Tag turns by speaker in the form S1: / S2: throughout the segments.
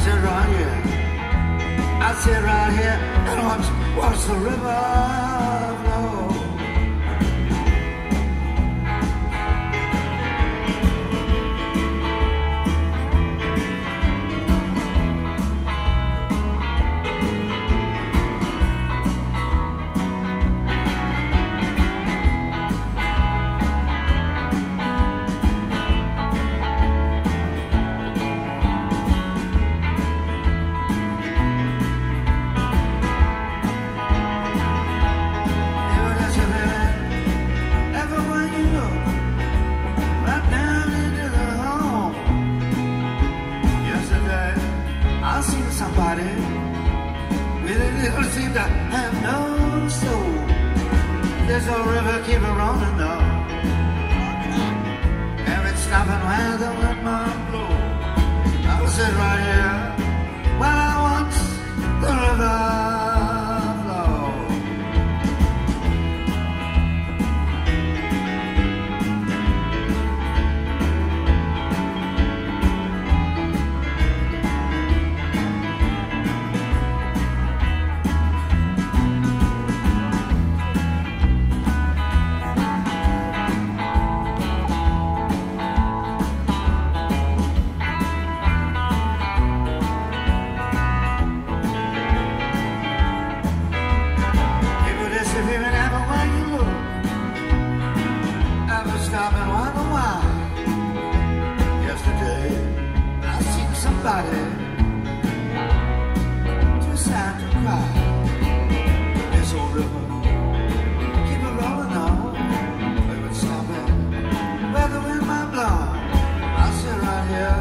S1: sit right here. I sit right here and watch the river flow. Somebody really little seem to have no soul. There's a river keep a running now, and it's stopping where the wind might blow. I'll sit right here while I watch the river flow. Stop and wonder why. Yesterday I seen somebody too sad to cry. This old river keep it rolling on. We would stop it where the wind might blow. I'll sit right here,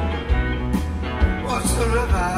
S1: watch the river.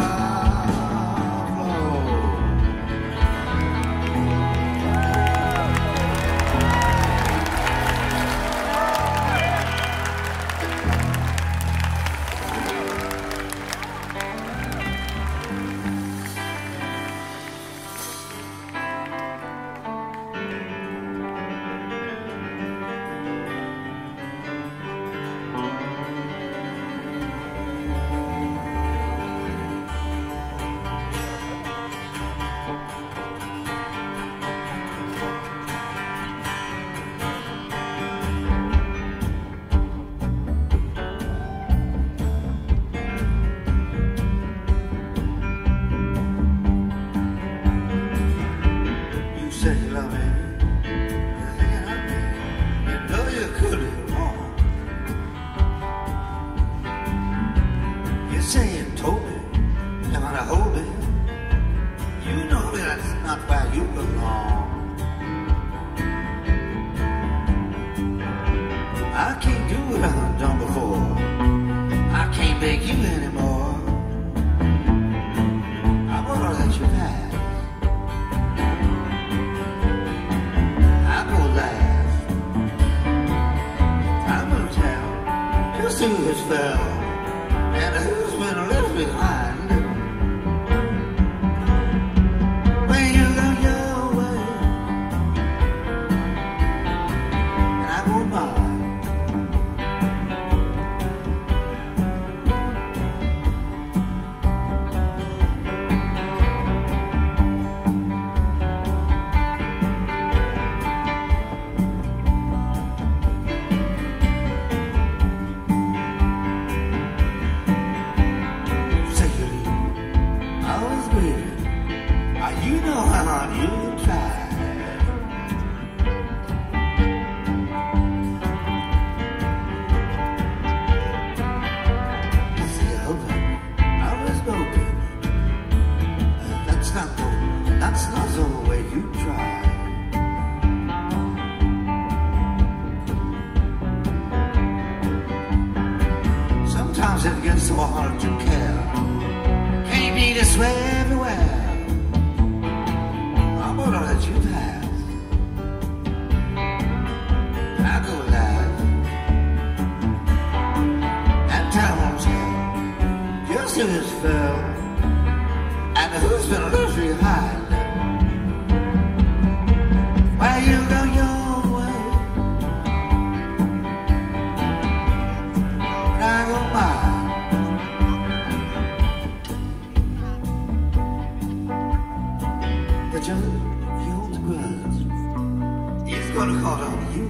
S1: judge, he holds a grudge. He's gonna call on you.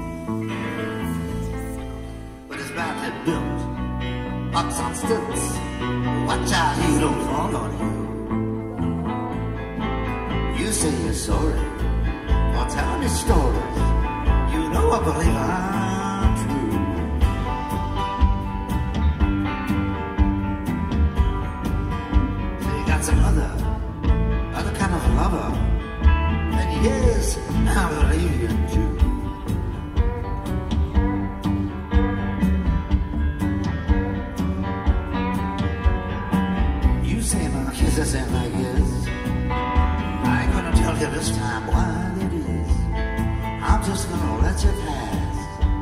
S1: But it's badly built, ox on stilts. Watch out, he don't fall on you. You say you're sorry for telling me stories. You know I believe I'm true. So you got some other kind of lover. And yes, I believe you too. You say my kisses ain't like his. I ain't gonna tell you this time why it is. I'm just gonna let you pass.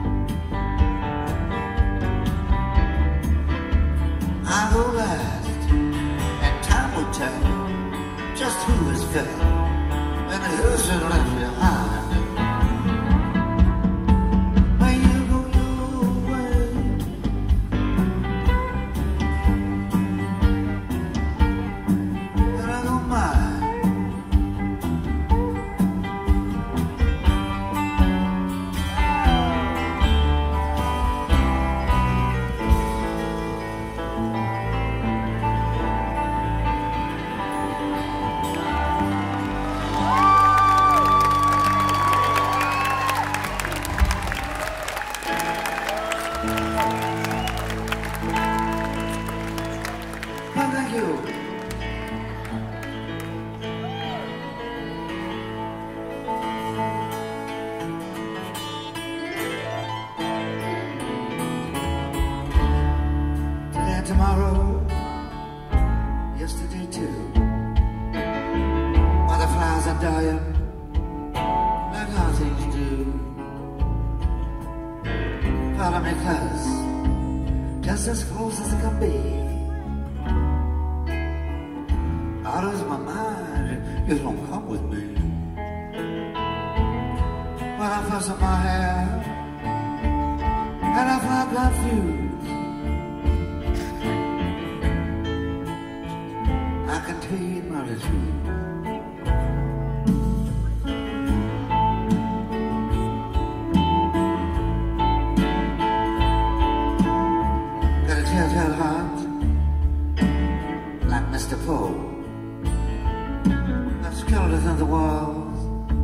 S1: I go last, and time will tell just who is fair and who's been left behind. When you go your way, and I go mine. Tomorrow, yesterday too. Butterflies are dying, like how things do. Follow me close, just as close as it can be. Out of my mind, you don't come with me. When I fuss up my hair, and I fly blood fuse. I contain multitude. Got a telltale heart, like Mr. Poe. I've skeletons on the walls.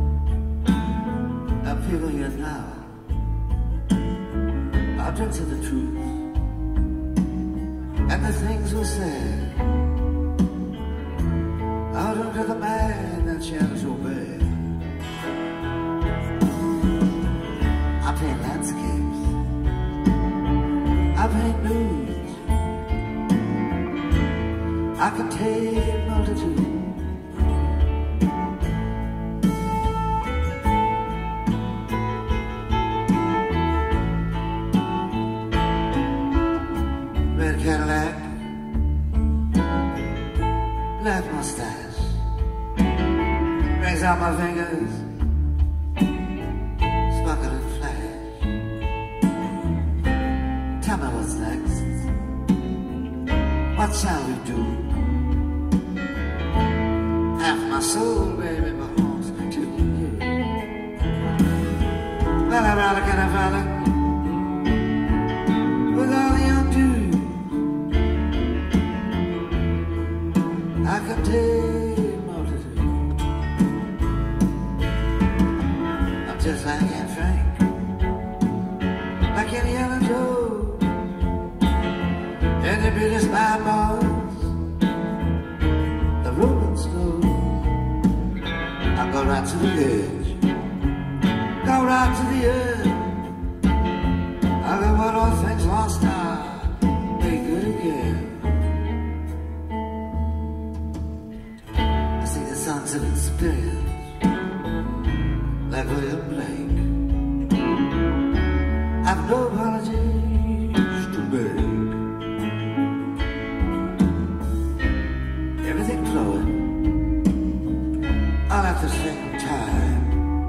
S1: I feel you now. Objects of the truth, and the things we said. Out under the man that shadows obey. I paint landscapes, I paint nudes, I contain multitude. Red Cadillac, black mustache. Raise out my fingers, sparkle and flash. Tell me what's next. What shall we do? Half my soul, baby, belongs to you. Well, I rather can I follow with all the undue. I can take just like Aunt Frank, like any other Joe, and the biggest bad boys, the Rolling Stones. I go right to the edge, go right to the edge. I got what all things lost are, make good again. I see the sons of experience, like William Blake. I've no apologies to make. Everything flowing all at the same time.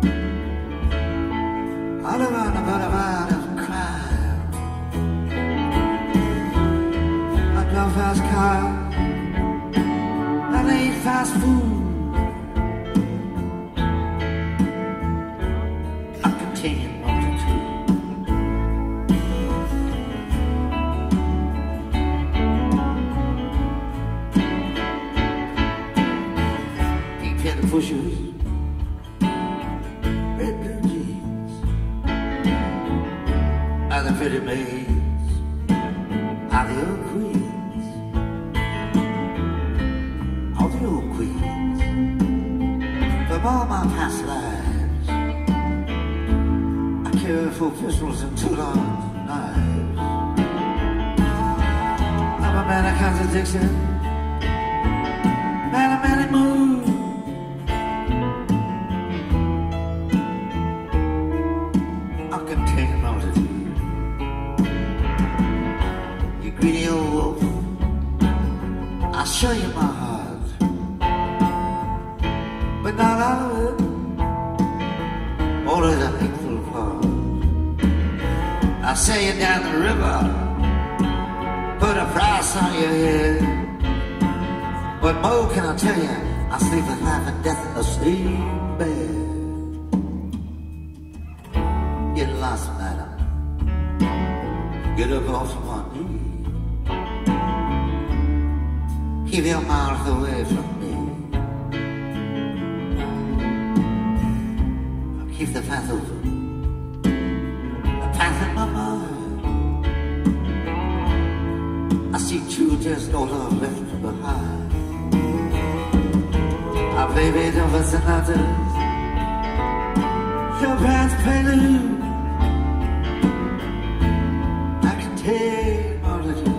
S1: All around about a mind of crime. I drive fast cars, I eat fast food. bushes, red blue jeans, and the pretty maids are the old queens, all the old queens from all my past lives. I carry 4 pistols and 2 long knives. I'm a man of contradiction, man of many moods. I can take a multitude. You greedy old wolf, I'll show you my heart, but not all of it, only the hateful part. I'll sail you down the river, put a price on your head. What more can I tell you? I sleep with life and death in the same bed. Get lost, madam. Get up off my knee. Keep your mouth away from me. Keep the path open, the path in my mind. I see children's no love left behind. I play Beethoven sonatas, Chopin's prelude. I can take multitude.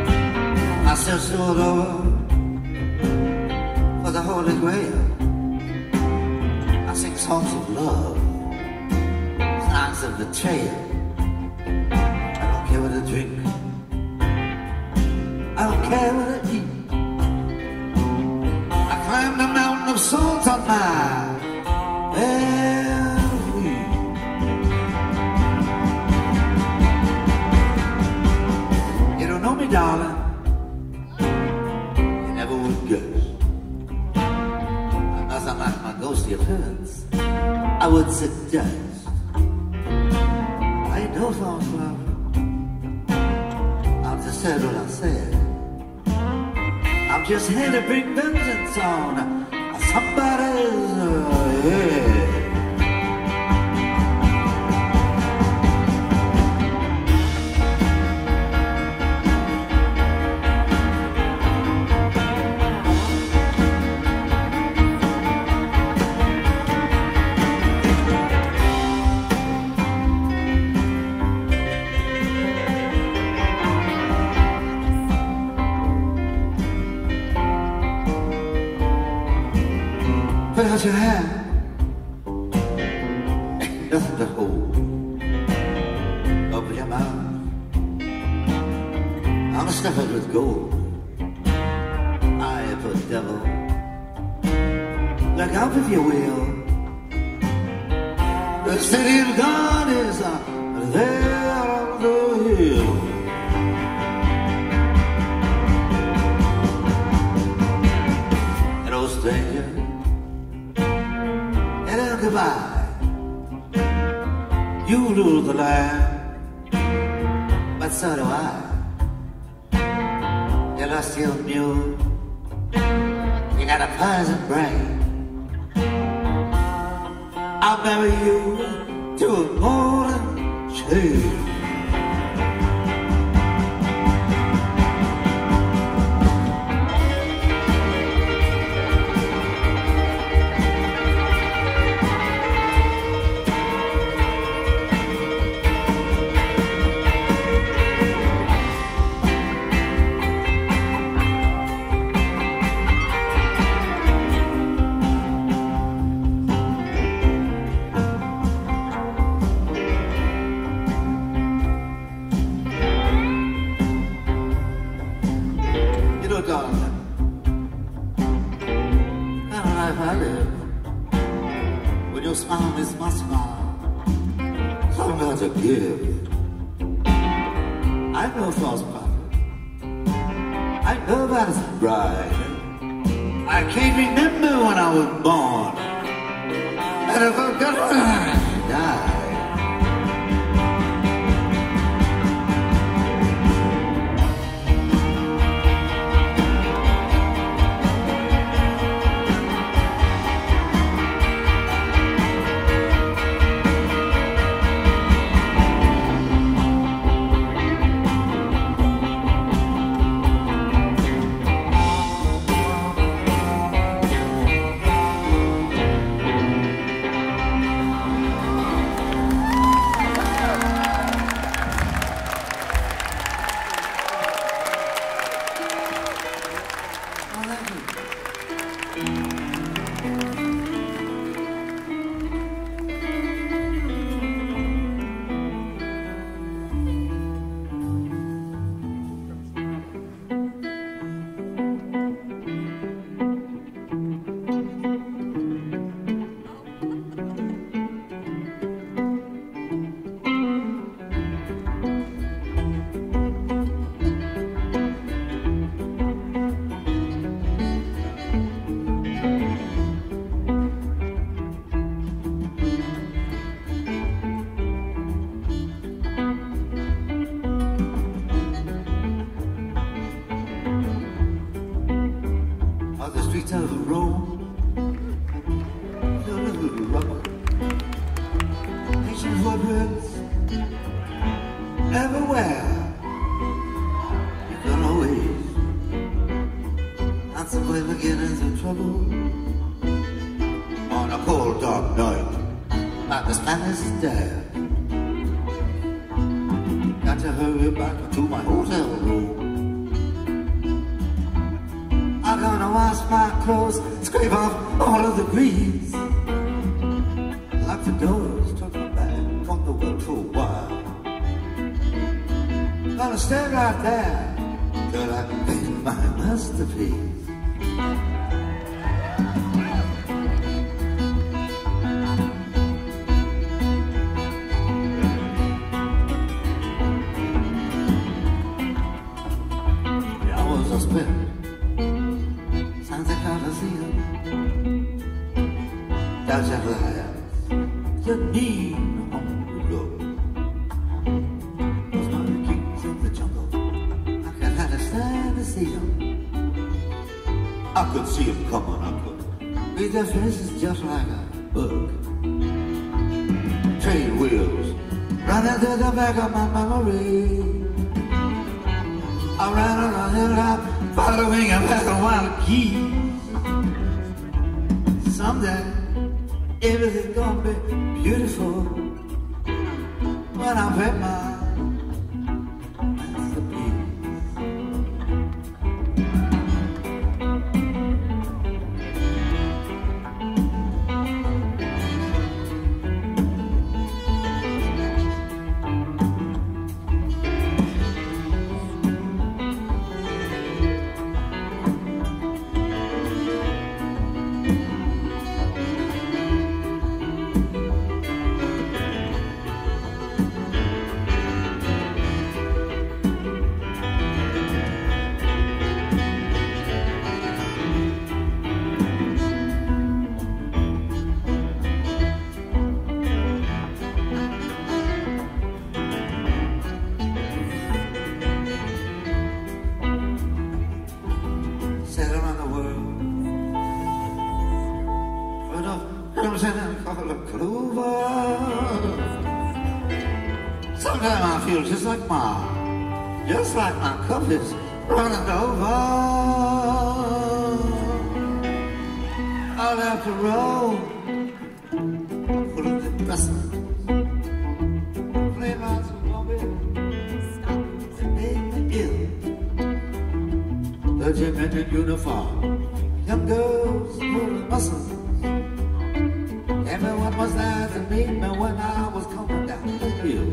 S1: For the Holy Grail, songs of love, songs of betrayal. I don't care what I drink, I don't care what I eat. I climbed the mountain of salt on my feet. You don't know me, darling, you never would guess. Nothing like my ghostly appearance, I would suggest. I ain't no false flower, I've just said what I said. I'm just here to bring vengeance on somebody's head. Put out your hand, ain't nothing to hold. Open your mouth, I'm stuffed with gold. I am a devil, look out if you will. The city of God is there on the hill. Hello, stranger, goodbye. You rule the land, but so do I. You lost your mule, you got a poison brain. I'll marry you to a golden chain. stay right there till I paint my masterpiece. The mean hungry road was one of the kings of the jungle. I could understand to see them. I could see them coming. I could read their faces just like a book. Train wheels running through the back of my memory. I ran on the hilltop, following a pack of wild geese. Someday everything's gonna be beautiful when I paint my masterpiece. Sometimes I feel just like my cup is running over. I'll have to roll full of depressants, play my zombie, and make me ill. The regimented uniform, young girls full of muscles. Everyone was there to meet me when I was coming down the hill.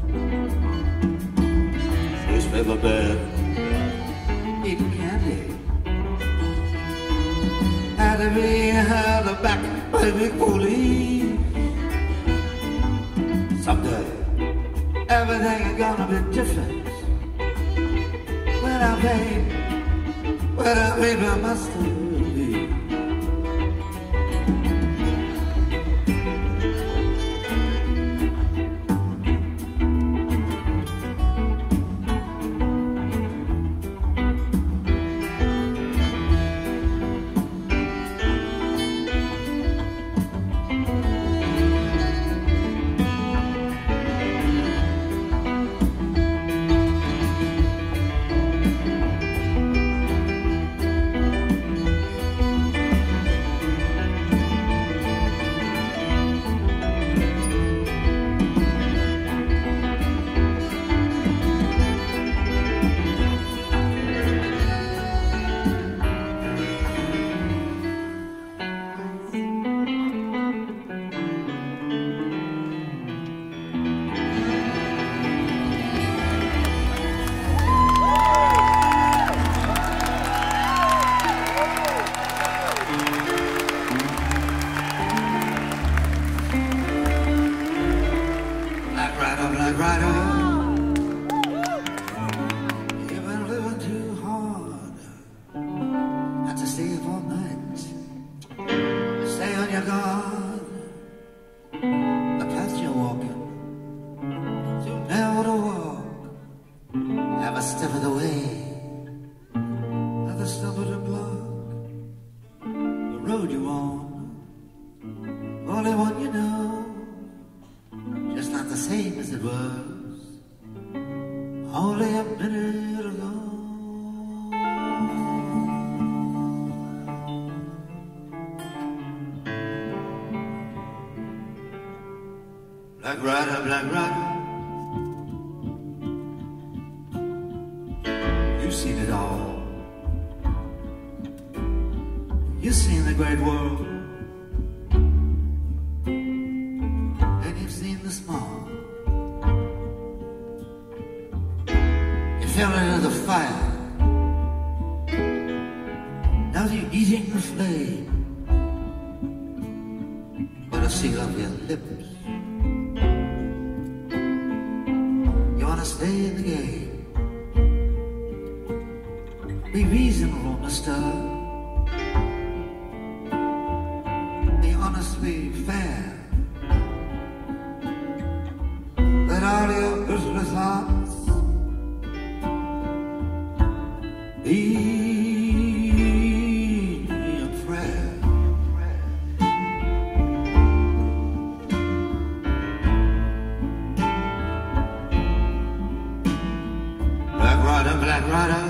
S1: Newspaper bed, eating candy. Had to be held back by the police. Someday, everything is gonna be different. When I paint my masterpiece. Black rider, you've seen it all. You've seen the great world, and you've seen the small. You've fire. Now you're eating the flame. Wanna seal up your lips. You wanna stay in the game. Be reasonable, mister. Be honestly fair. Let all your earthly thoughts be a prayer. Black rider, black rider.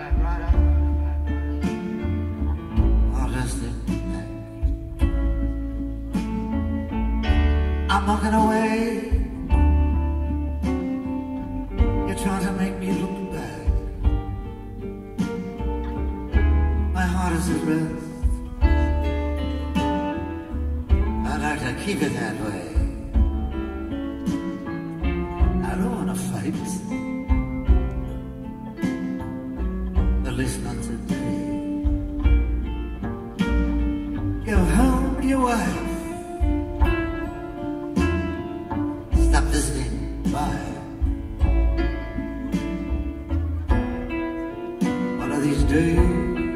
S1: I'm walking away. You're trying to make me look back. My heart is at rest. I'd like to keep it that way. I don't want to fight. At least not today. Go home to your wife. One of these days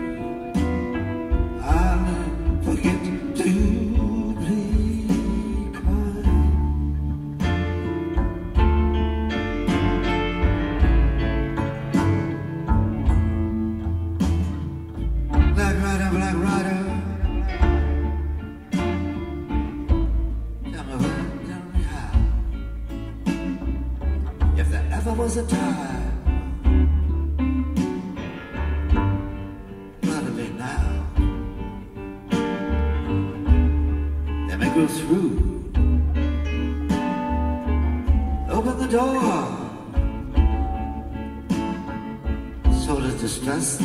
S1: I'll forget to be kind. Black rider, black rider. Tell me how. If there ever was a time, let it be now. Let me go through. Open the door. Soul is distressed.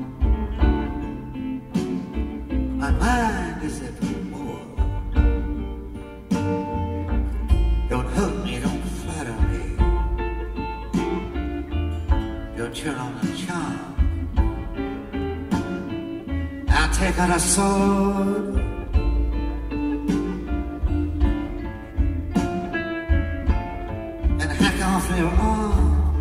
S1: My mind is at war. Don't hurt me, don't flatter me. Don't turn on the charm. I'll take out a sword. And hack off your arm.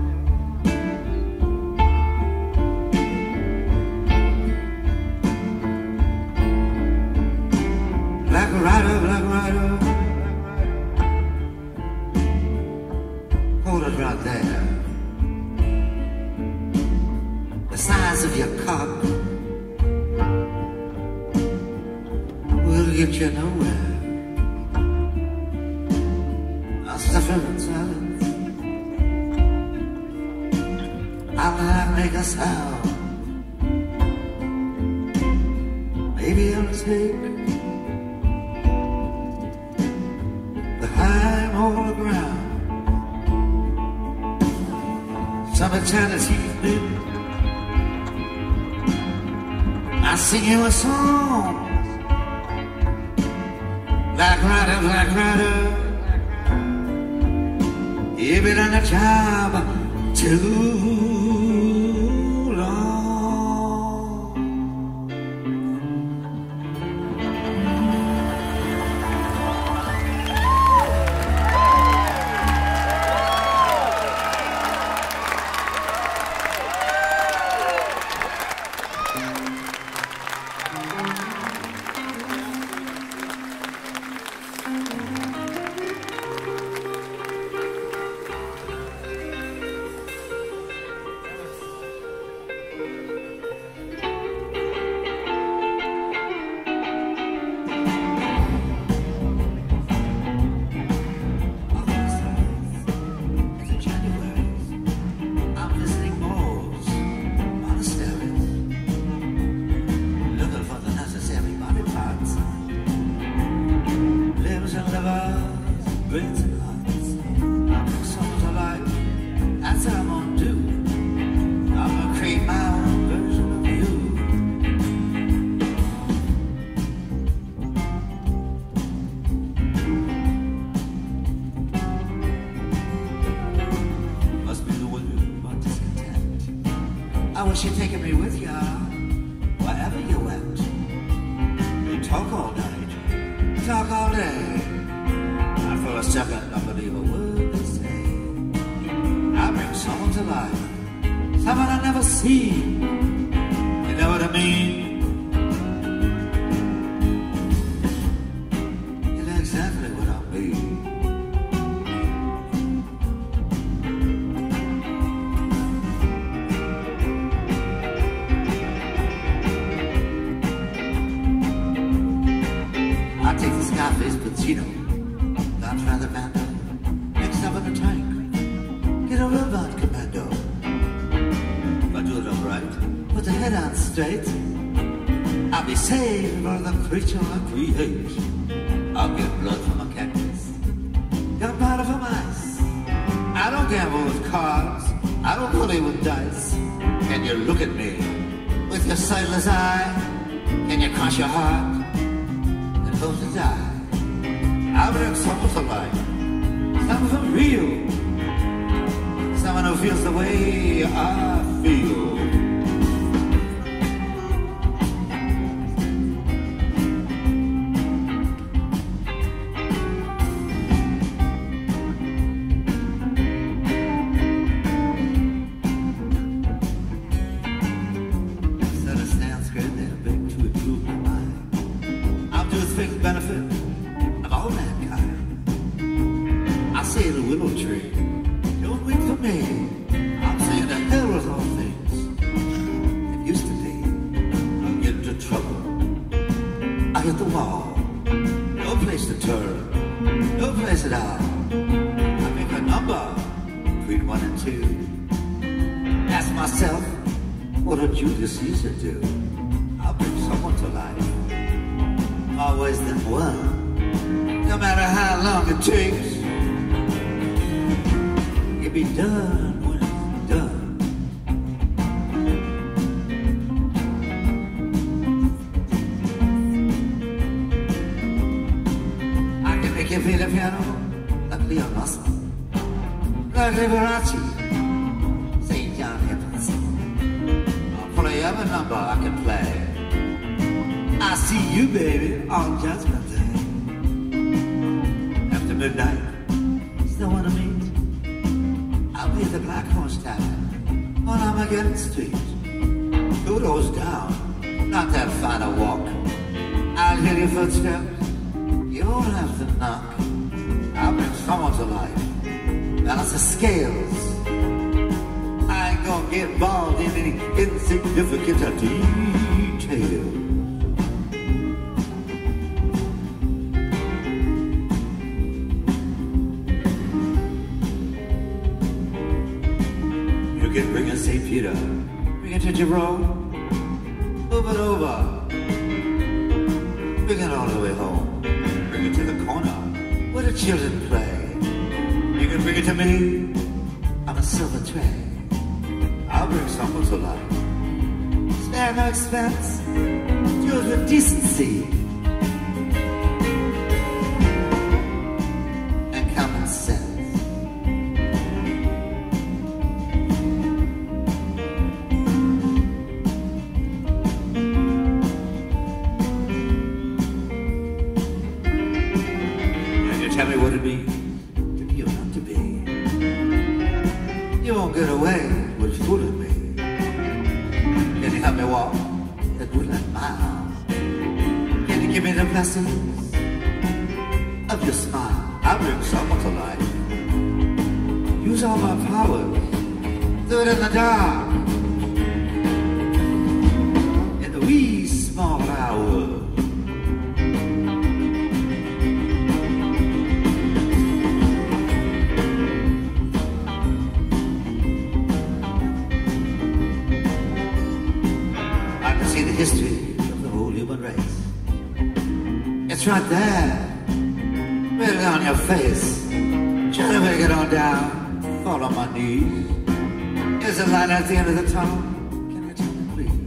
S1: Black rider, black rider. Hold it right there. The size of your cock will get you nowhere. I'll suffer in silence. I'll not make a sound. Maybe I'll take the high moral ground. Some eternity been. I sing you a song. Black rider, black rider. You've been on the job too long. course you're taking me with ya, wherever you went. You talk all night, talk all day. Not for a second, I believe a word they say. I bring someone to life, someone I've never seen. You know what I mean? You know exactly what I mean. Scarface Pacino, Godfather Bando, mixed up in a tank, get a robot commando. If I do it all right, put the head on straight, I'll be saved for the creature I create. I'll get blood from a cactus, gunpowder from ice. I don't gamble with cards, I don't play with dice. Can you look at me with your sightless eye? Can you cross your heart? Those to die. I bring someone to life, someone for real, someone who feels the way I feel. Right there, right on your face. Try to make it on down, fall on my knees. There's a light at the end of the tunnel. Can you tell me, please?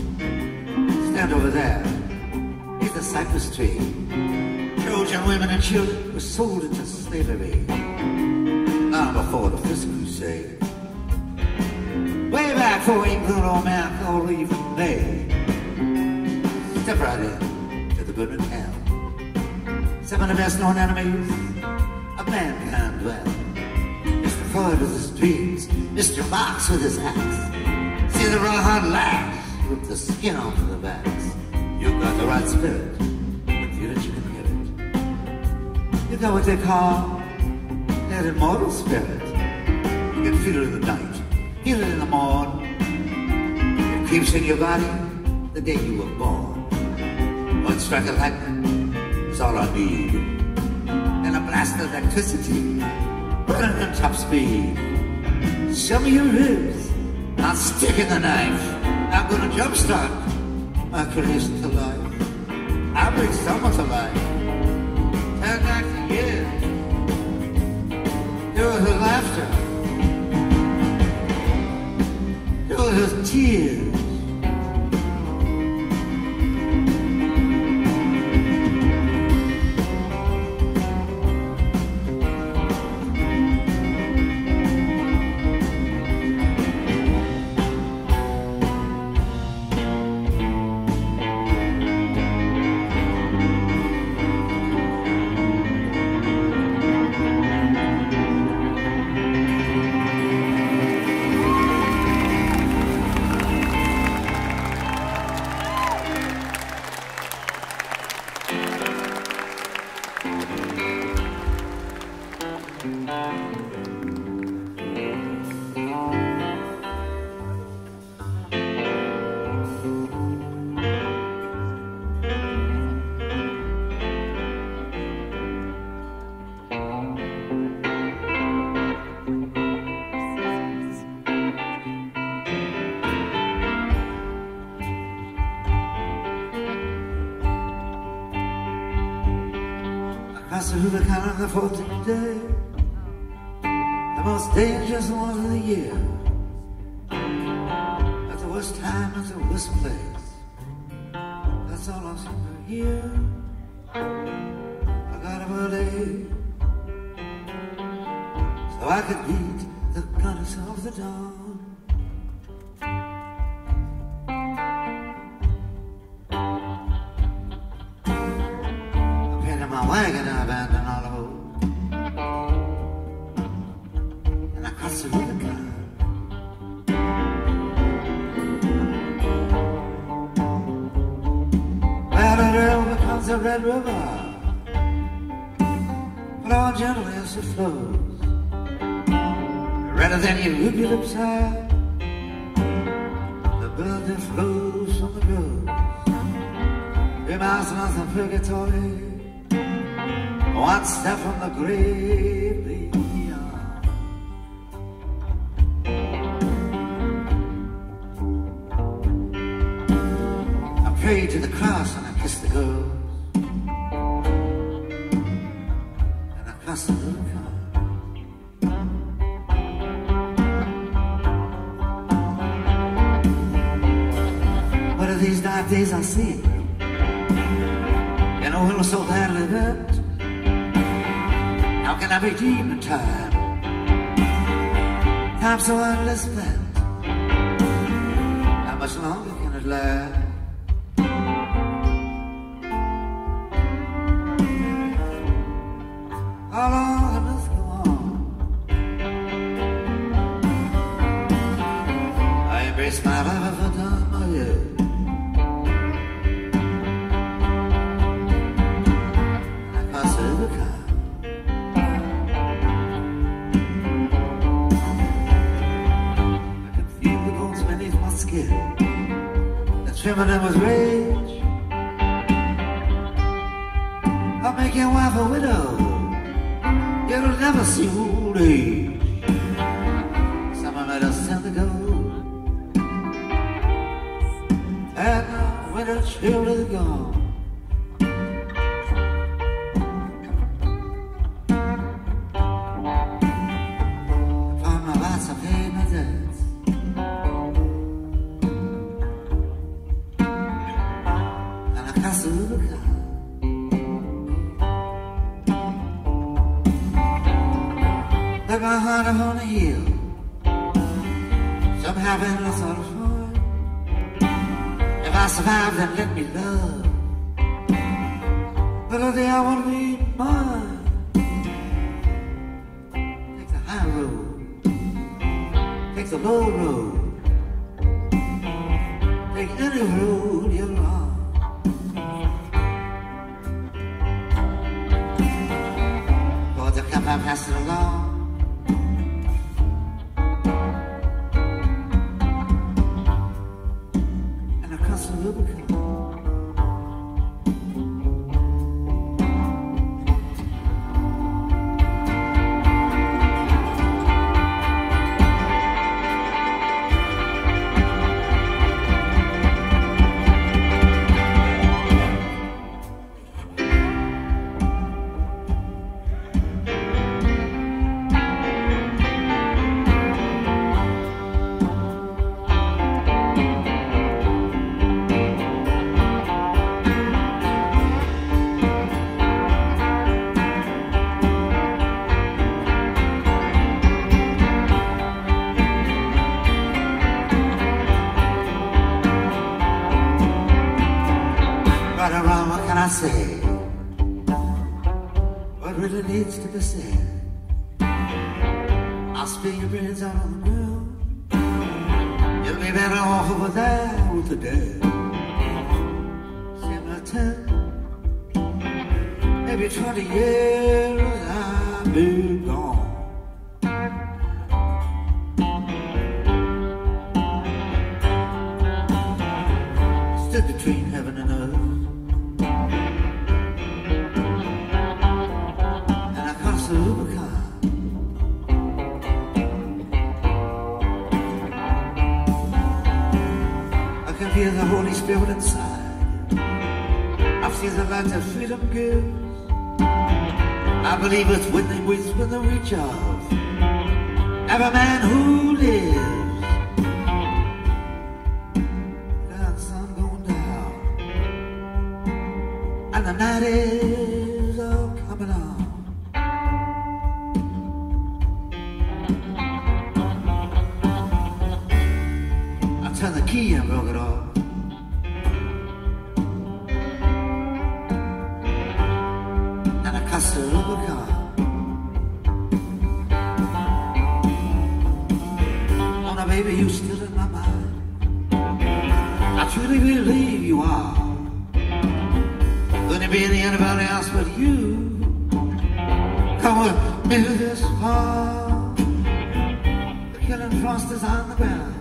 S1: Stand over there. He's the cypress tree. Trojan women and children were sold into slavery long before the First Crusade. Way back before England old man called Leaf Bay. Step right in to the burning hell. Some of the best known enemies of mankind dwell. Mr. Floyd with his dreams, Mr. Marx with his axe. See the rawhide lash with the skin off the backs. You got the right spirit, but feel it, you can hear it. You got what they call that immortal spirit. You can feel it in the night, feel it in the morn. It creeps in your body the day you were born. One strike of lightning is all I need, and a blast of electricity burning at top speed. Show me your ribs, I'll stick in the knife. I'm gonna jumpstart my creation to life. I'll bring someone to life. Turn back the years, do her laughter, do her tears. Across the Rubicon on the 14th day, the most dangerous one of the year. At the worst time, at the worst place. That's all I seem to hear. I got up early so I could beat the goddess of the dawn. My wagon I abandoned all the hope, and I crossed the Rubicon. Well, Edirol becomes a red river, flowing gently as it flows, redder than your ruby lips are, the blood that flows from the rose. 3 miles north of purgatory, one step from the grave beyond. I prayed to the cross and I kissed the girls, and I crossed the Rubicon. What are these dark days I see? You know, it was so badly hurt. How can I redeem the time? Time so utterly spent. How much longer can it last? How long must go on? I embrace my life for done my year. Trembling with rage, I'll make your wife a widow. You'll never see old age. Someone made us send the gold, and the winter chill is gone. Upon my lights I paid my debts. Across the Rubicon, like my heart upon a hill. Some having a thought of fun. If I survive, then let me love. But the day I want to be mine. Take the high road, take the low road, take any road you're on. Towards the camp I pass it along. And across the Rubicon. Say what really needs to be said. I'll spill your brains out on the ground. You'll be better off over there with the dead. Similar 10, maybe 20 years I'll be gone. Stood between heaven and earth. Rubicon. I can feel the Holy Spirit inside. I feel the light that freedom gives. I believe it's within the reach of every man who lives. Now the sun going down and the night is all coming on. Turned the key and broke it off. And I cussed the Rubicon. Oh, now baby, you still in my mind. I truly believe you are. Couldn't be anybody else but you. Come with me to this farm. The killing frost is on the ground.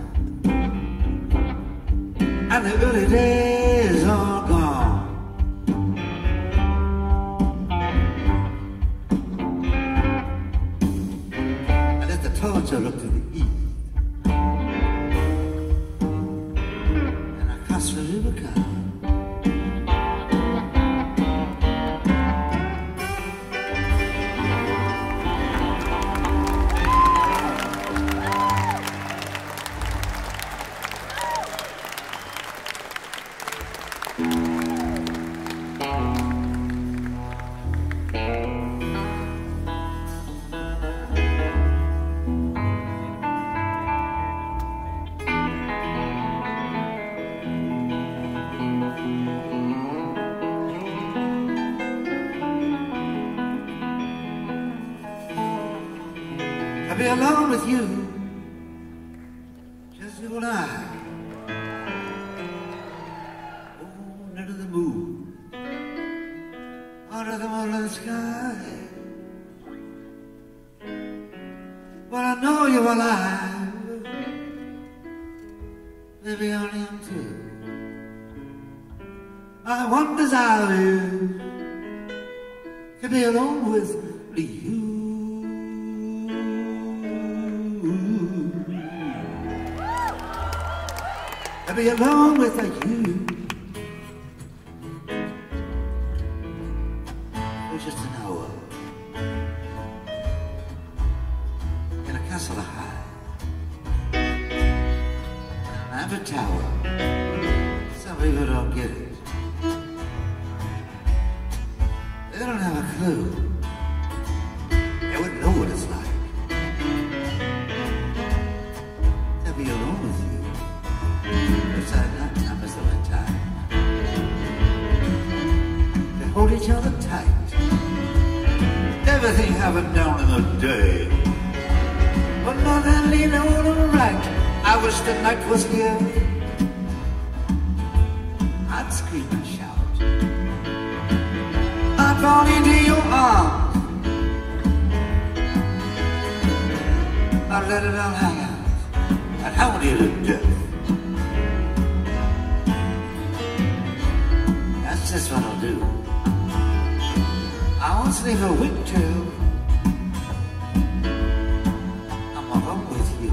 S1: And the early days are gone. I let the torch look to the east. And I crossed the Rubicon. I'll be alone with you, just you and I. Oh, under the moon, under the moonlit sky. But I know you're alive, maybe I am too. My one desire is to be alone with you. To be alone with you. For just an hour in a castle high, an ivory tower. Some people don't get it. They don't have a clue. They wouldn't know what it's like to be alone with you. hold each other tight. Everything happened down in the day, but nothing leaning on the right. I wish the night was here. I'd scream and shout. I'd fall into your arms. I'd let it all hang out. I'd hound you to death. That's just what I'll do. I won't sleep a week till I'm alone with you.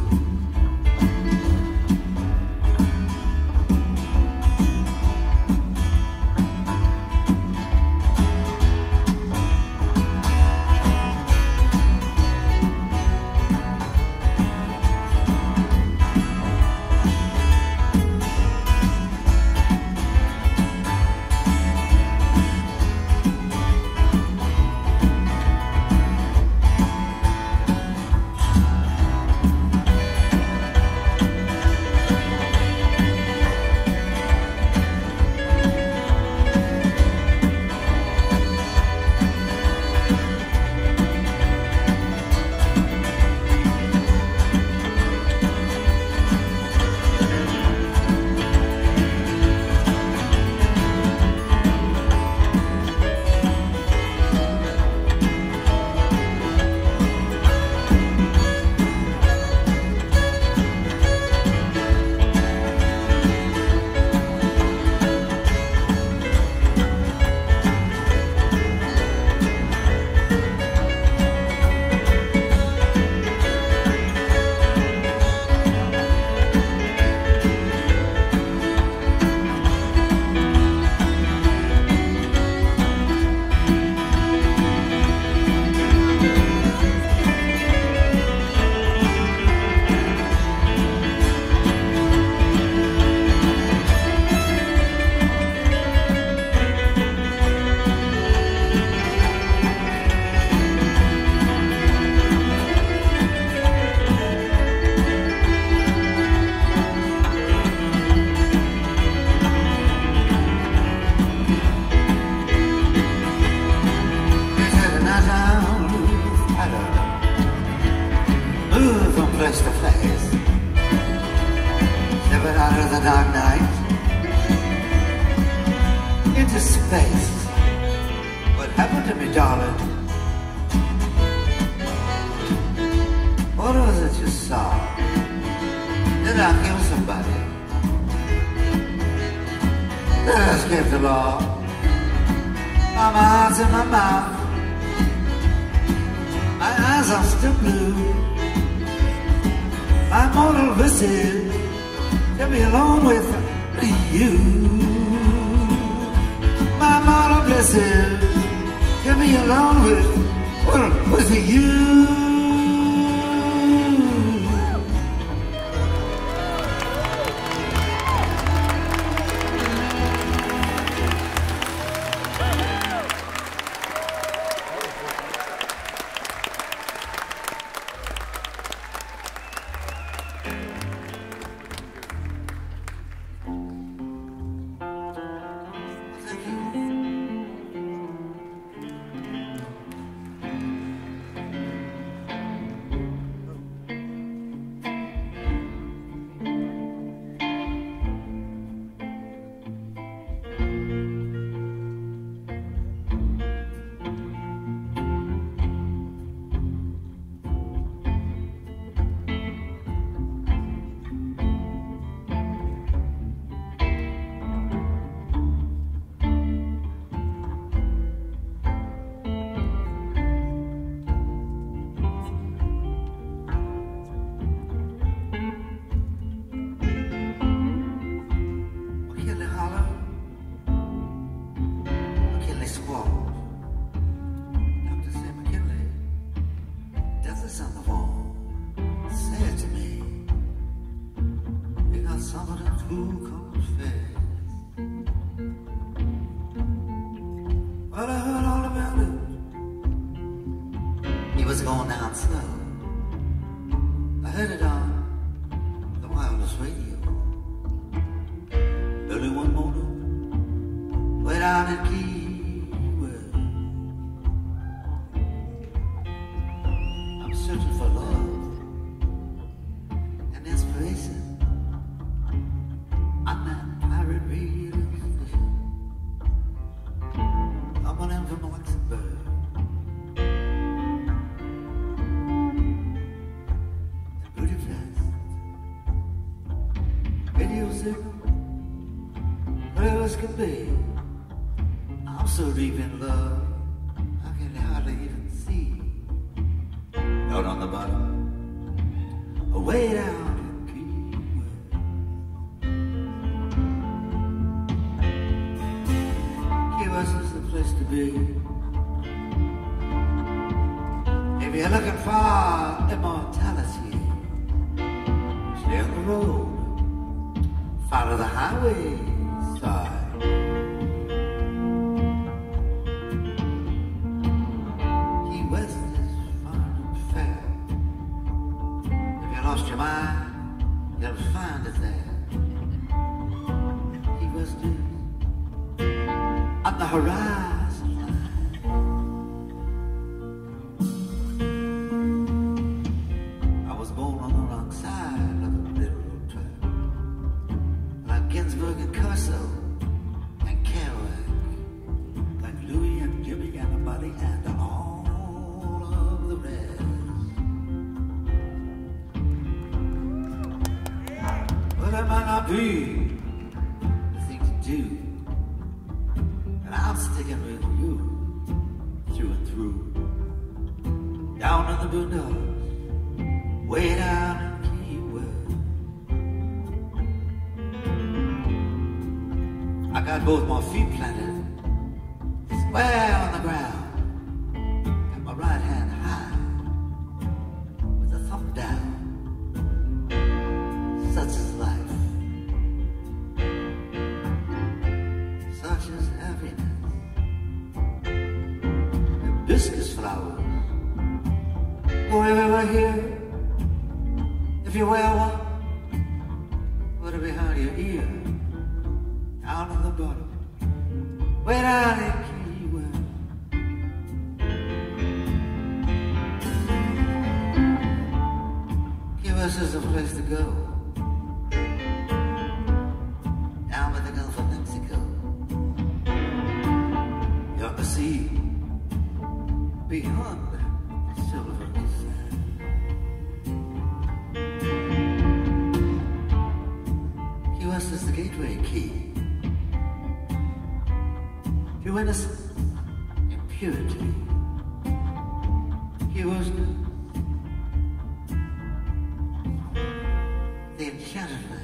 S1: Early one morning, went out and key coming in from Luxembourg. And Budapest. Radio signal, clear as can be. I'm so deep in love, I can hardly even see. Down on the bottom, way down. Is the place to be. If you're looking for immortality, stay on the road, follow the highway side. Key West is fun and fair. If you lost your mind, you'll find it there. Key West is on the horizon line. I was born on the wrong side of the railroad track, like Ginsberg and Corso and Kerouac, like Louis and Jimmy and the Buddy and all of the rest. But it might not be the thing to do. I'm sticking with you, through and through. Down in the boondocks, way down in Key West. I got both my feet planted square on the ground. Got my right hand high, with the thumb down. Such is life. Such is happiness. Hibiscus flowers go everywhere here. If you wear one, put it behind your ear. Down on the bottom, way down in Key West. Key West is the place to go. Down by the Gulf of Mexico. You're the sea beyond the silver sand. Key West is the gateway key to innocence and purity. Key West is the enchanted land.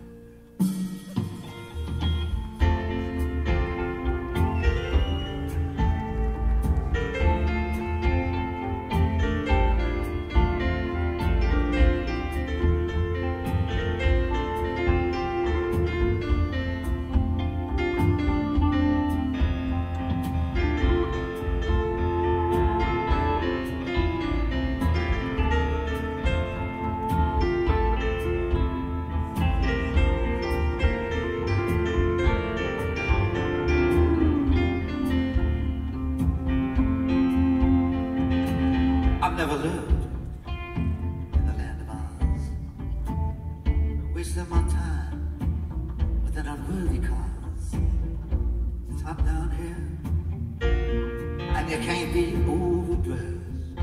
S1: I've never lived in the land of Oz, wasting my time with an unworthy cause. It's hot down here, and you can't be overdressed.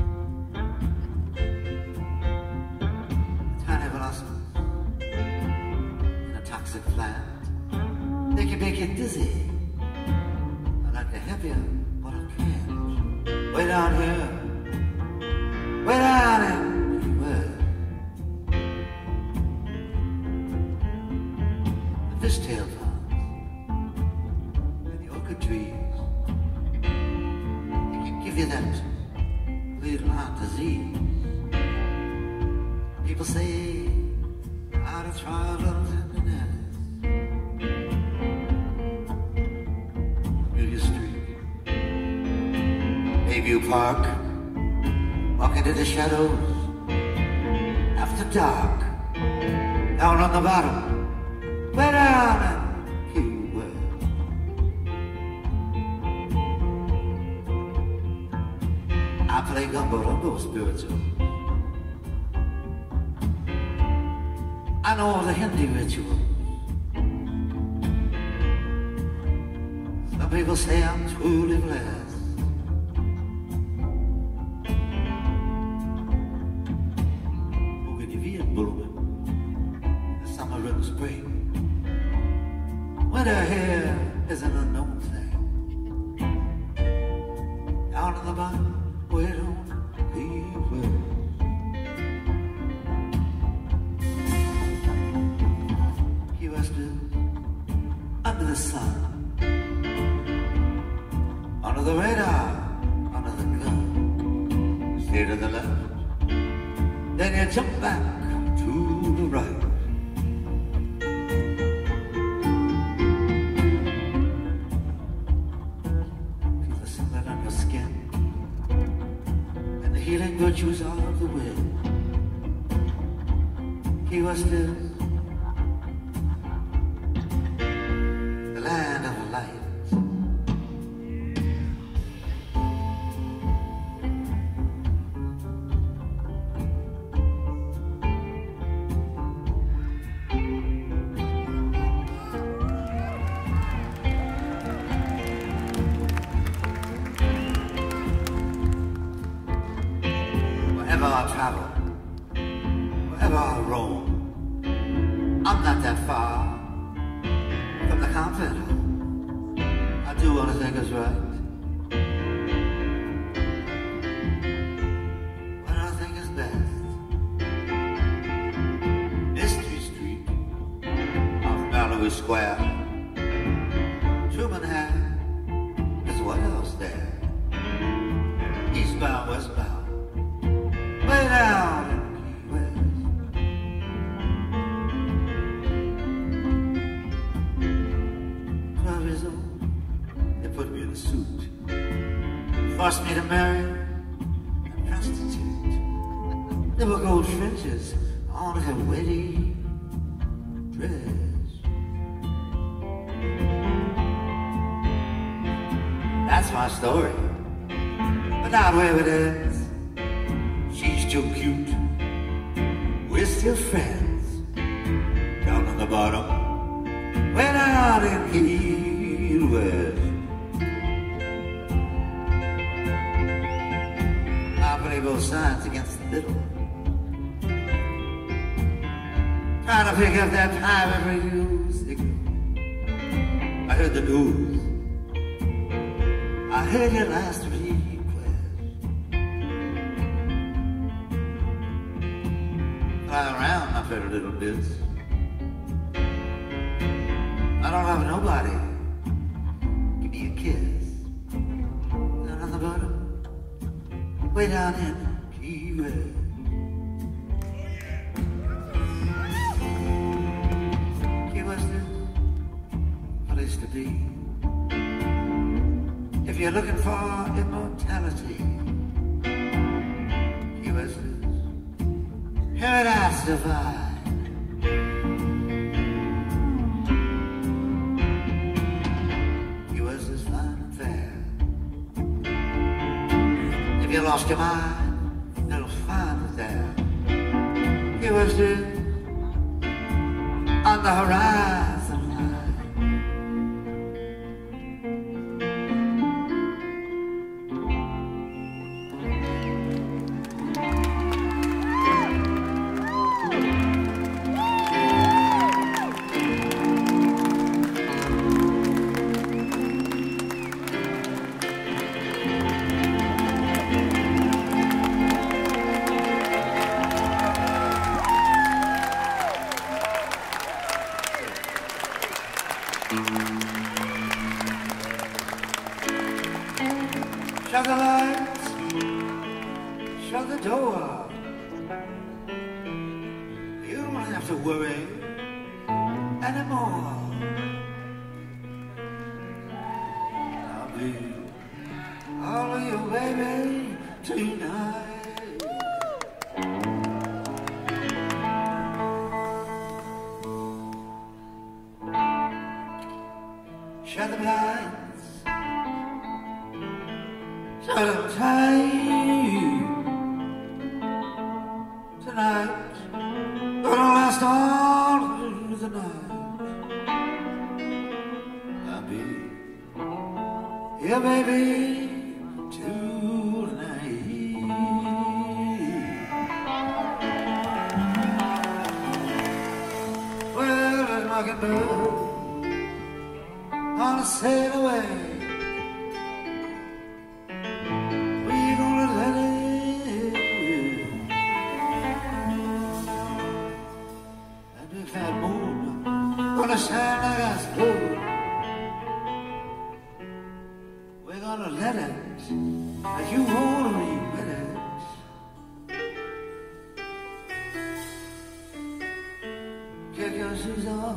S1: Tiny blossoms in a toxic plant, they can make you dizzy. I'd like to help you, but I can't. Way down here, way down in Key West. The fishtail ponds and the orchid trees, they can give you that little heart disease. People say how to try a little tenderness. Amelia Street, Bayview Park, walk into the shadows after dark. Down on the bottom, way down in Key West. I play gumbo rumbo spiritual. I know the Hindi rituals. Some people say I'm truly blessed. down in the bottom, way down the well. He was still under the sun, under the radar, under the gun. Stay to the left, then you jump back to the right. Feel the sunlight on your skin and the healing virtues of the wind. He was still the land of light. Wherever I travel, wherever I roam, I'm not that far from the confident home. I do what I think is right, what I think is best. Mystery Street off Malibu Square, Truman had is what else there. Eastbound, westbound, way down in Key West. 12 years old, they put me in a suit, forced me to marry a prostitute. There were gold trenches on her wedding dress. That's my story, but not where it ends. She's too cute, we're still friends. Down on the bottom, way down in Key West. I play both sides against the middle, trying to pick up that private radio signal. I heard the news, I heard your last request. Fly around my favorite little bits. I don't have nobody. Give me a kiss. Down on the bottom, way down in Key West. Key West is a place to be if you're looking for immortality. Key West is paradise divine. US is fine and fair. If you lost your mind, you'll find it there. US is on the horizon line. Shut the lights, shut the door. You don't have to worry anymore. I'll be all of you, baby, tonight. Shut the blinds, shut them tight. Tonight, gonna last all through the night. I'll be here, baby, tonight. Well, there's mockingbird on a sail away. gonna let it, like you wanna be with it. Kick your shoes off,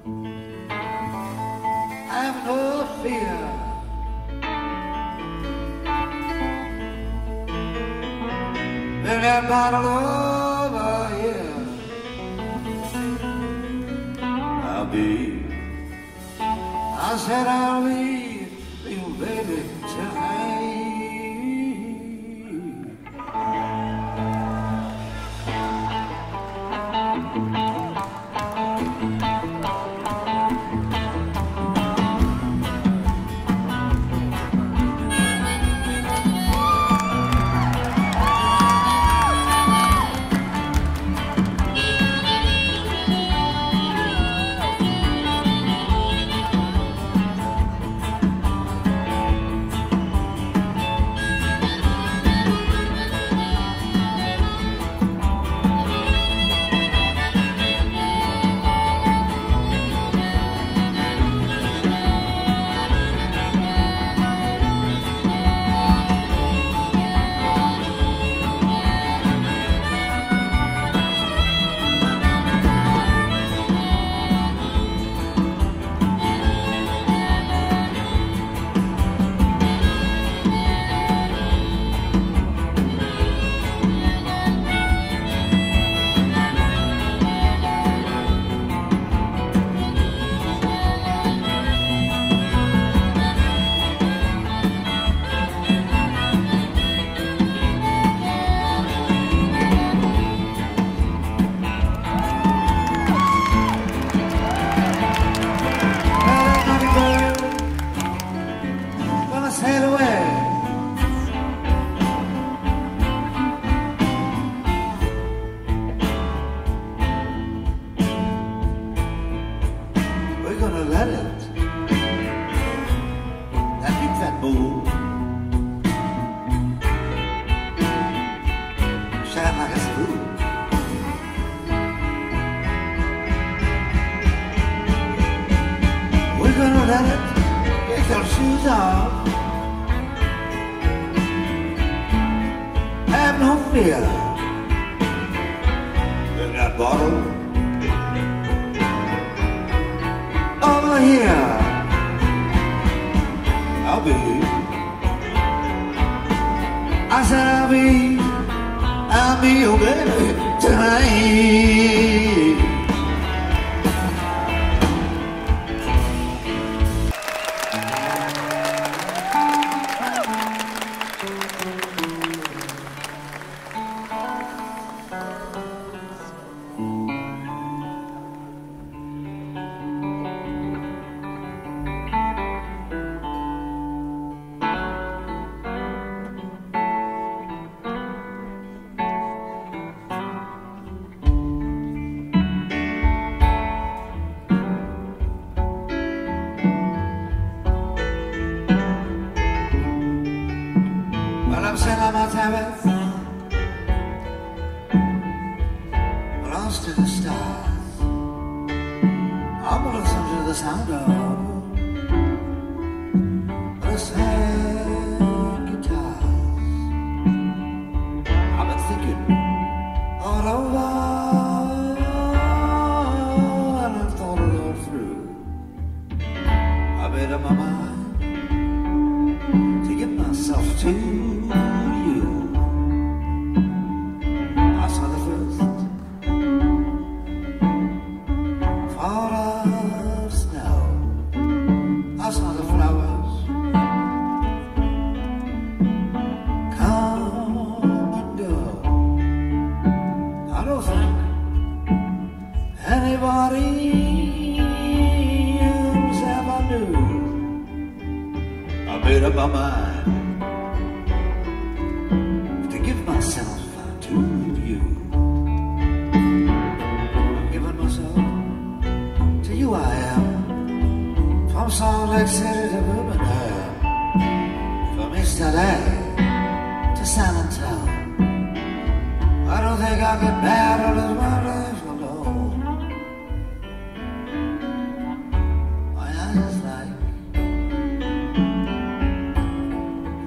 S1: have no fear. Bring that bottle over here. I said I'll be your baby tonight.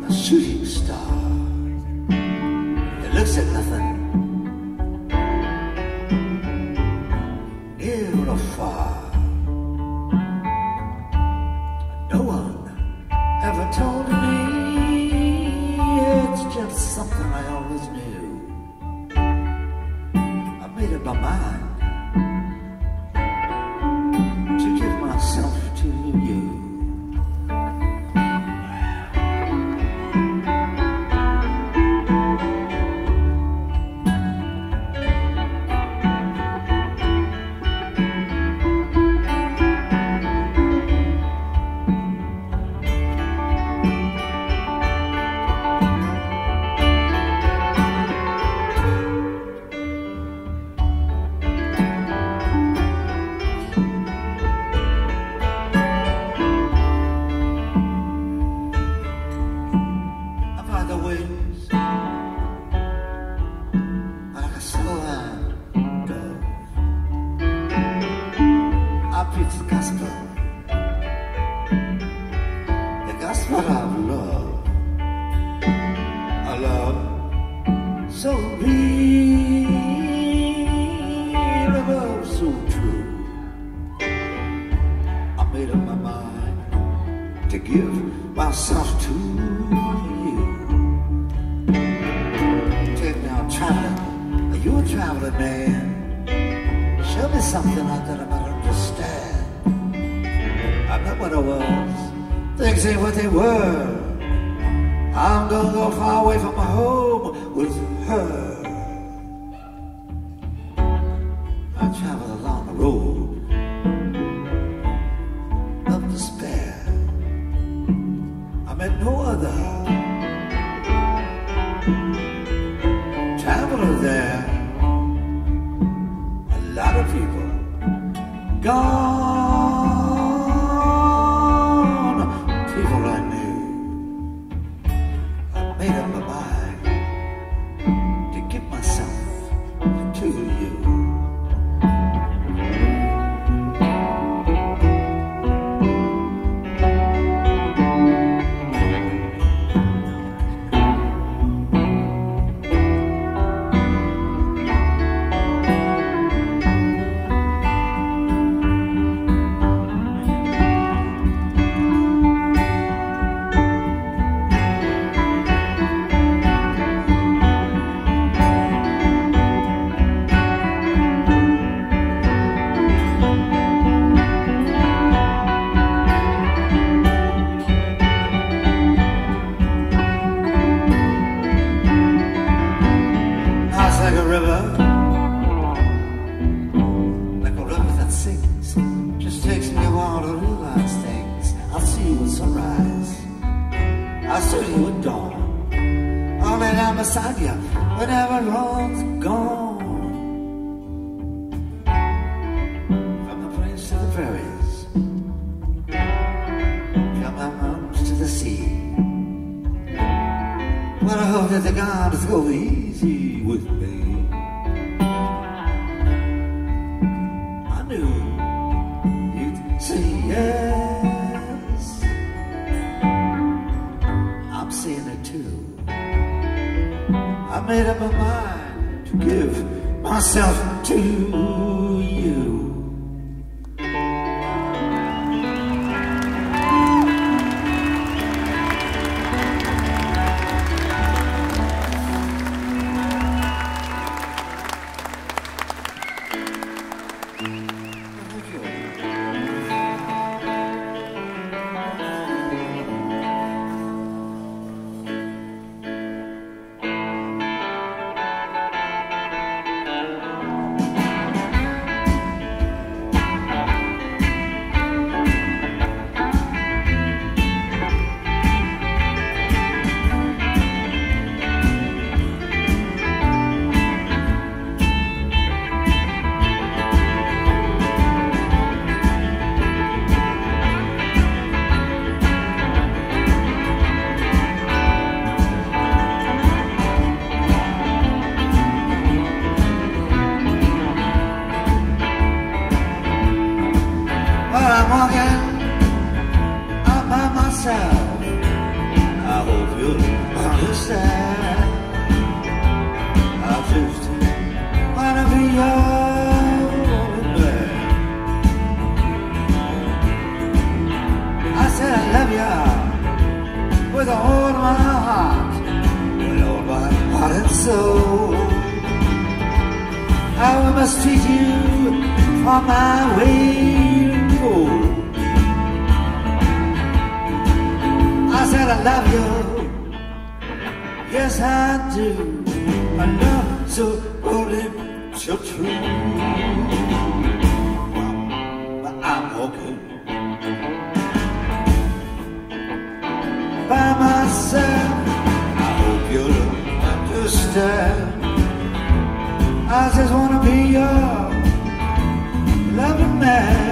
S1: a shooting star. It looks at nothing, near or far. No one ever told me, it's just something I always knew. I made up my mind to give myself to you. understand. I just wanna be your man. I said I love you with all my heart, with all my heart and soul. I must treat you for my weight in gold. I said I love you, yes I do. I love so only so true. But I'm walking by myself. I hope you'll understand. I just wanna be your loving man.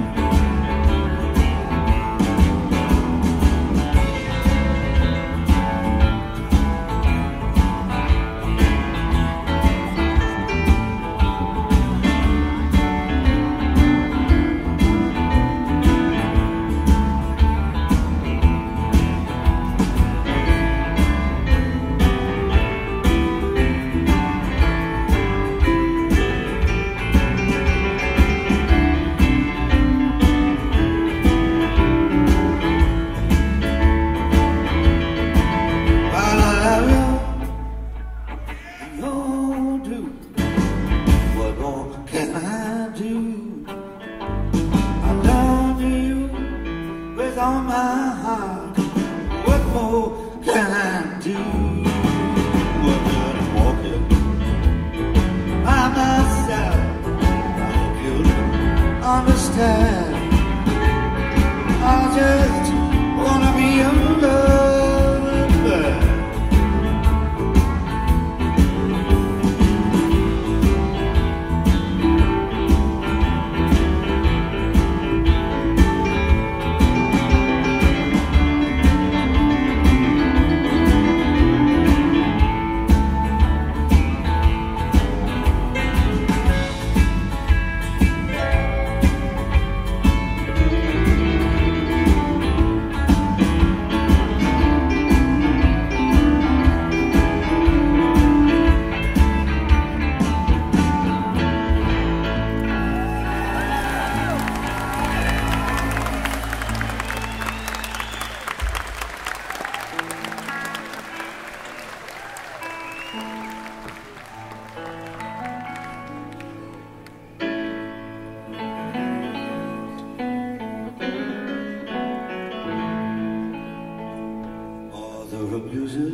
S1: Muses,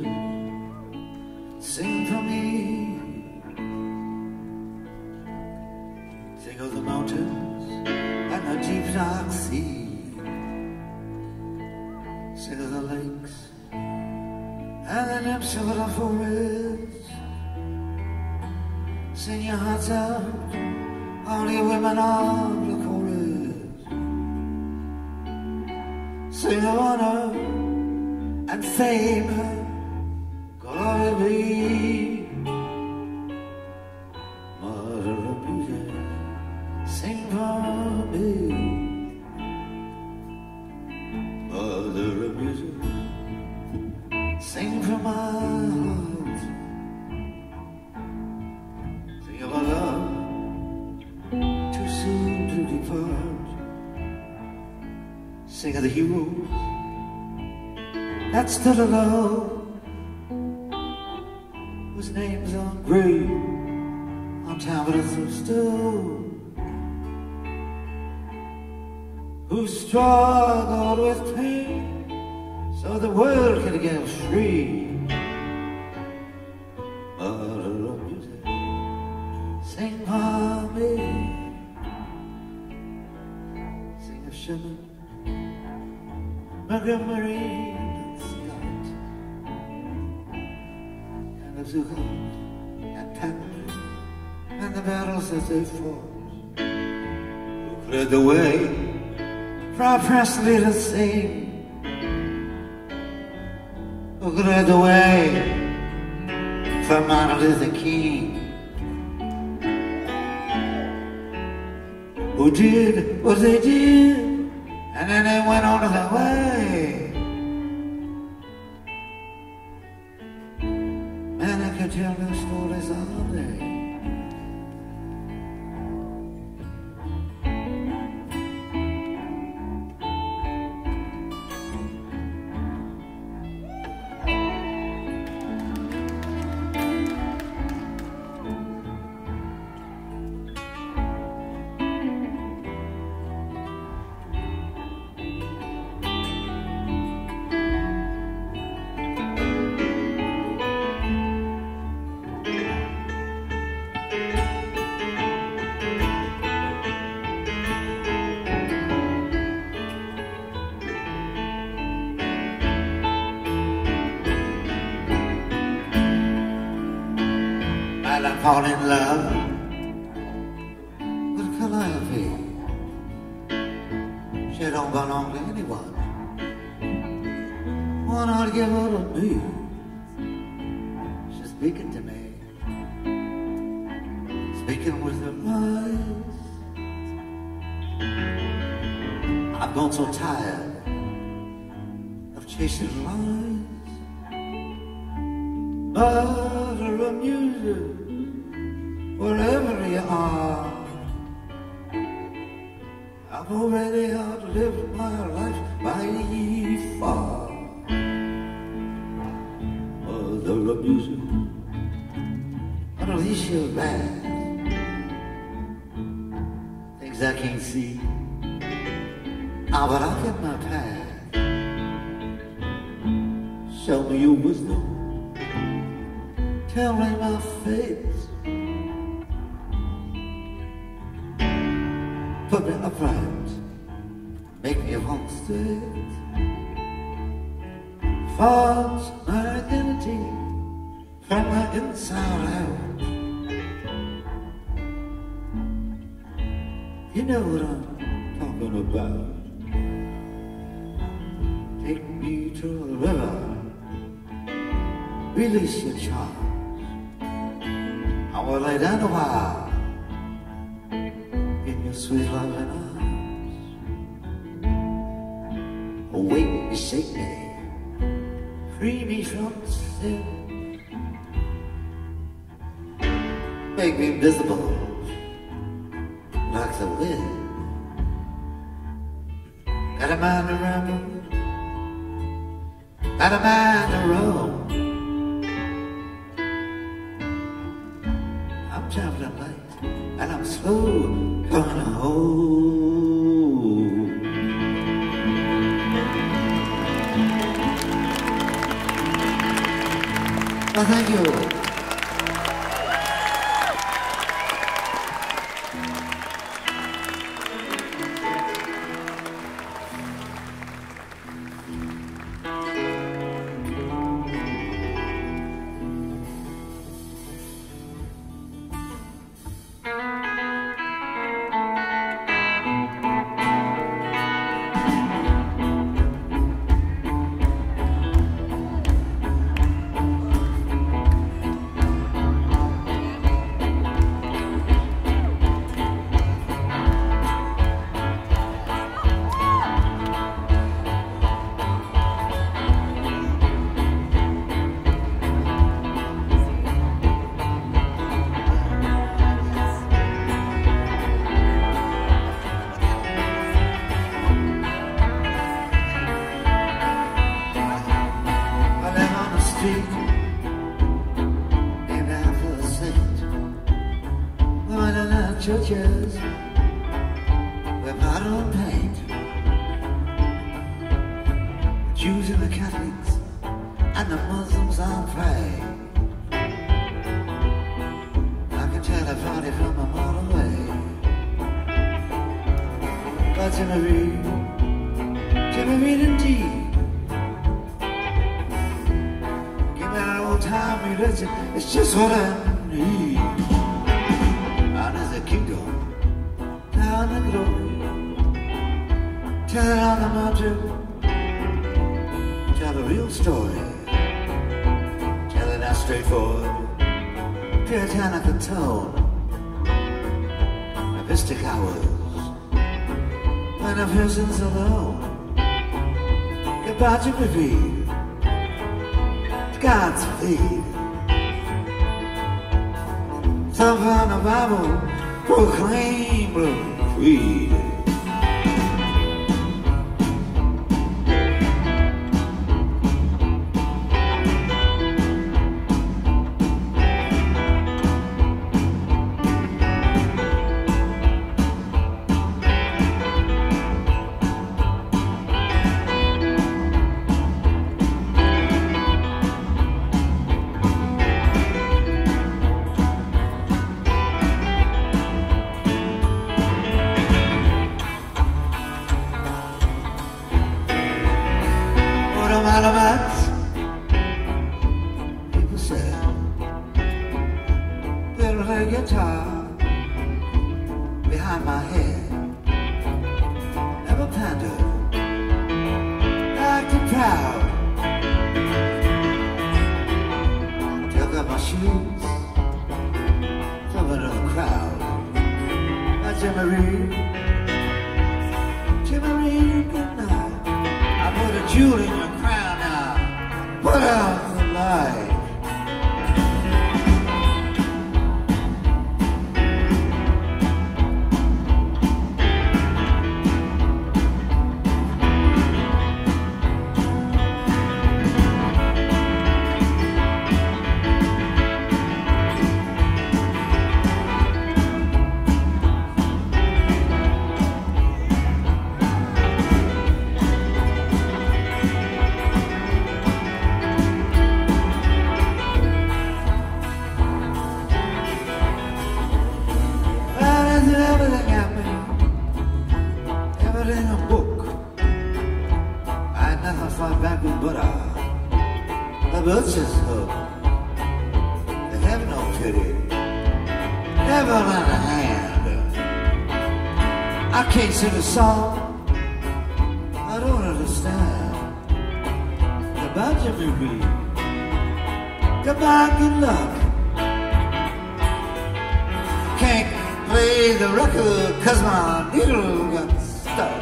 S1: sing for me. Sing of the mountains and the deep dark sea. Sing of the lakes and the nymphs of the forest. Sing your hearts out, all you women of the chorus. Sing of honor and fame, glory be. Mother of music, sing for me. Mother of music, sing for my heart. Sing of a love too soon to depart. Sing of the heroes that stood alone, whose names are engraved on tablets of stone, who struggled with pain so the world could get free. Mother of music, sing for me. Sing of Sherman, Montgomery, Zucker and Patton, and the battles that they fought, who cleared the way for our Presley to sing, who cleared the way for Martin Luther King, who did what they did, and then they went on to their way. and I could tell no stories all day. Fall in love with Calliope. She don't belong to anyone. Why not give her to me? She's speaking to me, speaking with her eyes. I've grown so tired of chasing lies. Butter of music, wherever you are, I've already outlived my life by far. Mother of music, unleash your wrath. Things I can't see, but I'll get my path. Show me your wisdom, tell me my fate. Put me upright, make me whole straight. Forge my identity from my inside out. You know what I'm talking about. Take me to the river, release your charms. I will lay down a while, sweet loving arms. Wake me, shake me, free me from sin. Make me invisible like the wind. Got a mind to ramble, got a mind to roam. I'm traveling light and I'm slow. Gonna hold. Well, thank you. Churches with modern paint, Jews and the Catholics and the Muslims on pray. I can tell a party from a mile away. But Genevieve indeed, give me an old time religion, it's just what I need. Kingdom, down the glory, tell it on the mountain, tell the real story, tell it out straightforward, puritanical tone, mystic hours, when a person's alone, goodbye to reveal, God's feed, Some from the Bible proclaim the creed. People said there was a guitar behind my head, never pandered, acted proud. Took off my shoes, fell into the crowd. My Jimmy Reed, good night. I put a jewel in your crown now. Put out the light. Sing a song I don't understand. Goodbye, Jimmy Reed. Goodbye, good luck. Can't play the record 'cause my needle got stuck.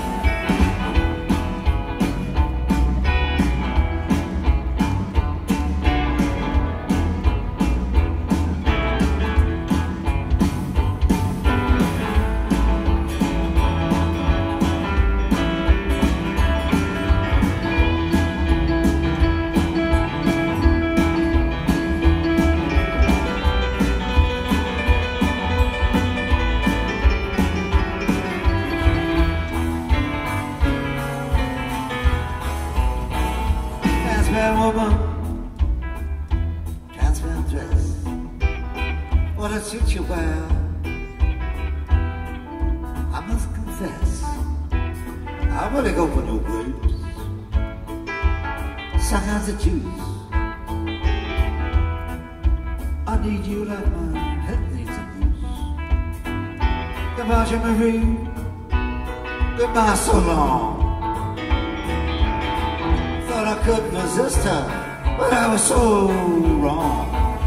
S1: Goodbye so long. Thought I couldn't resist her, but I was so wrong.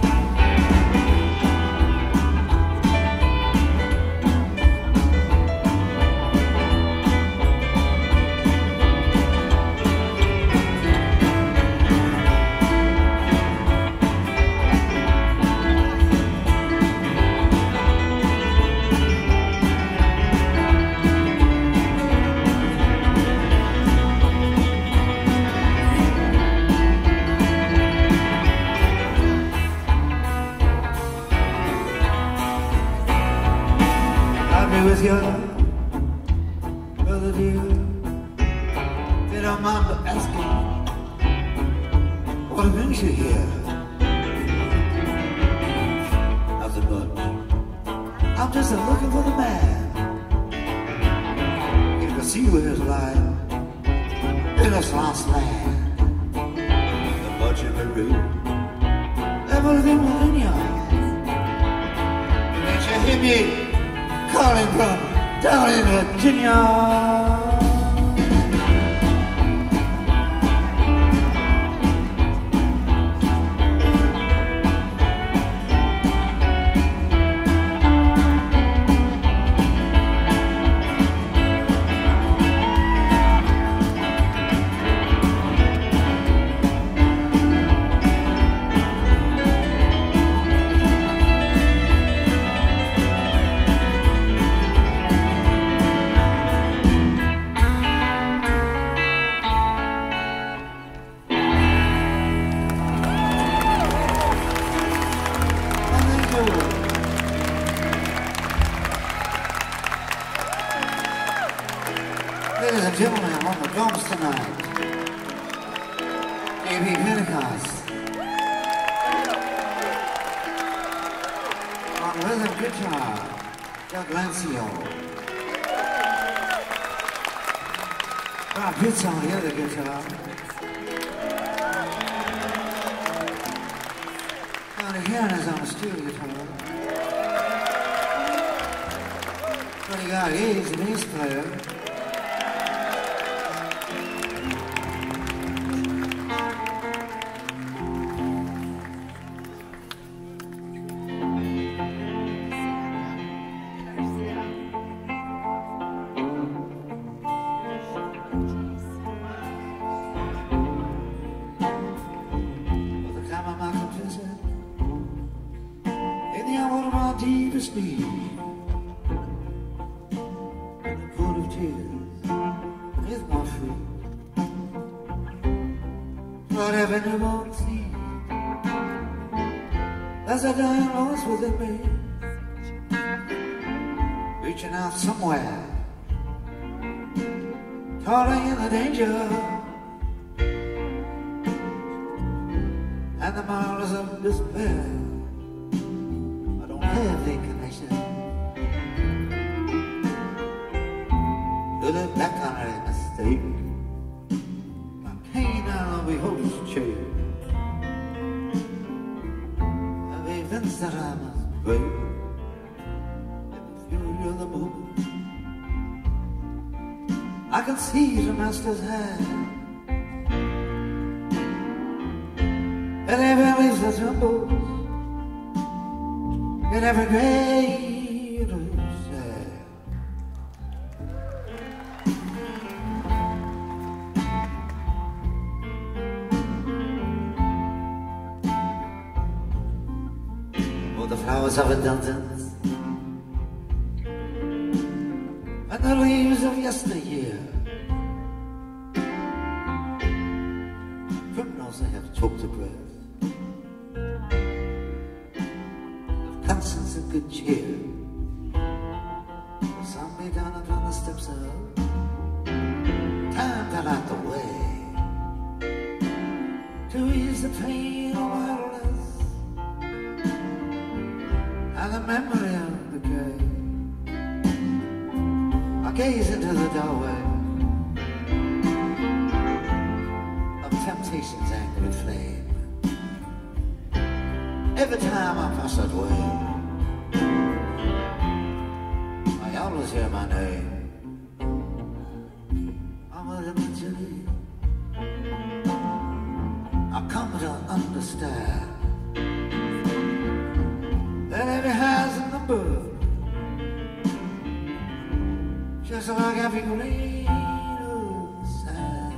S1: With your brother dear, they don't mind asking what brings you here. Nothing but I'm just looking for the man. You can see where his life in this lost land. The budget of the road, everything within you. Can't you hear me? Calling from down in Virginia. guitar, Douglancio. Rob Pitt's on the other guitar. Johnny Heron is on the steel guitar. Johnny Guy, he's the bass player. As I die lost within me, reaching out somewhere, calling in the danger and the miles of despair. I don't have the connection to look back on a mistake. My pain now beholds its chair. That I must break in the fury of the moment. I can see the master's hand and every leaf that trembles in every grave of sad. The flowers of indulgence and the leaves of yesteryear. Criminals that have choked the breath of conscience and good cheer. Some lay down upon the steps of time to light the way to ease the pain of idleness and the memory of decay. I gaze into the doorway of temptation's angry flame. Every time I pass that way, I always hear my name. I'm a eventually I come to understand that every has a number, just like every grain of sand.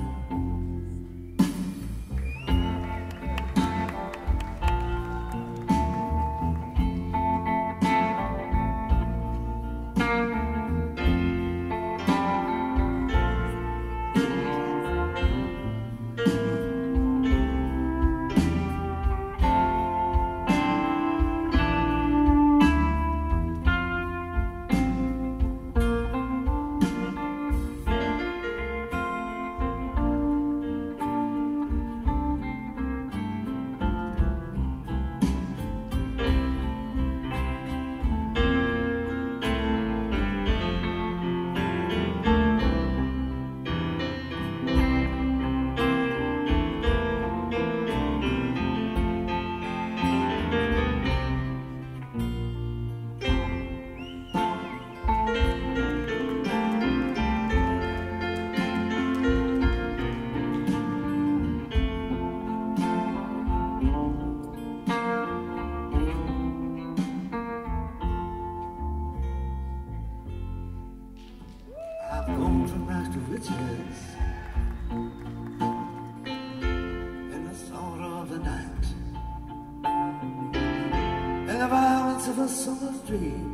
S1: of a summer's dream,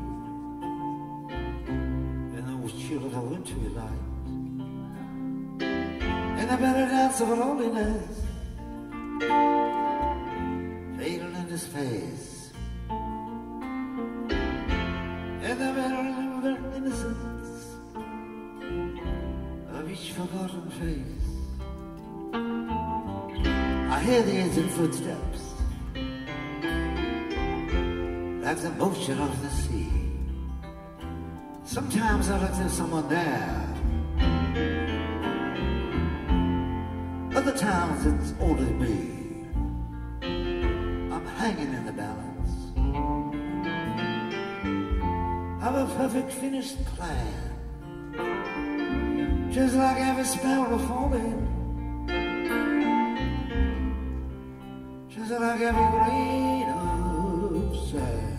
S1: in the chill of a wintry light, in the better dance of loneliness, fading in his face, in the better innocence of each forgotten face. I hear the aged footsteps like the motion of the sea. Sometimes I look there's someone there. Other times it's only me. I'm hanging in the balance of a perfect finished plan, just like every spell performing, just like every grain of sand.